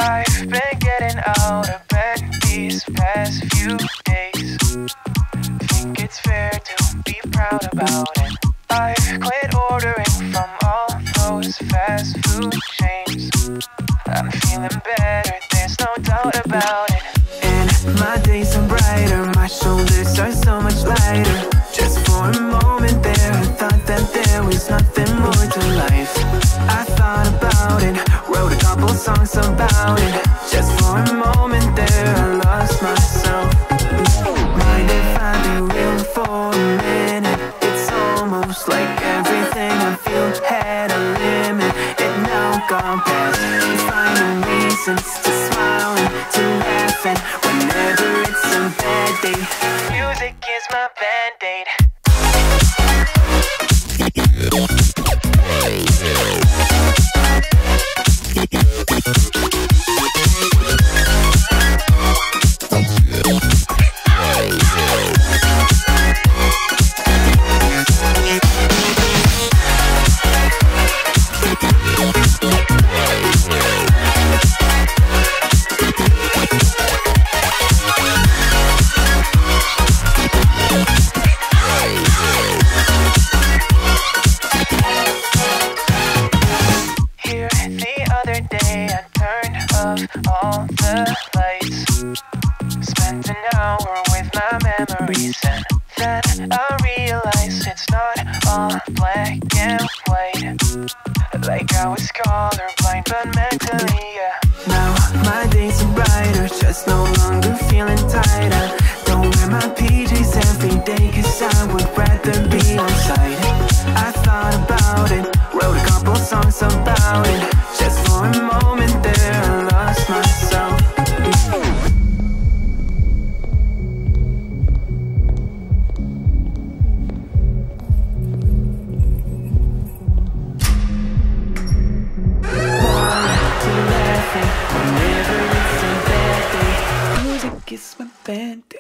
I've been getting out of bed these past few days. Think it's fair to be proud about it. I've quit ordering from all those fast food chains. I'm feeling better, there's no doubt about it. And my days are brighter, my shoulders are so much lighter. Just for a moment there, I thought that there was nothing more to life. I thought about it, wrote a couple songs about it. Just for a moment there, I lost myself. Mind if I be real for a minute? It's almost like everything I feel had a limit. It now gone past, finding reasons to smile and to laugh. And whenever it's a bad day, music is my band-aid. All the lights, spent an hour with my memories, and then I realized it's not all black and white. Like I was colorblind, but mentally, yeah. Now my days are brighter, just no longer feeling tight. I don't wear my PJs every day, cause I would rather be on site. I thought about it, wrote a couple songs about it. Just for a moment there, I lost myself. Whenever it's a bad day, music is my band.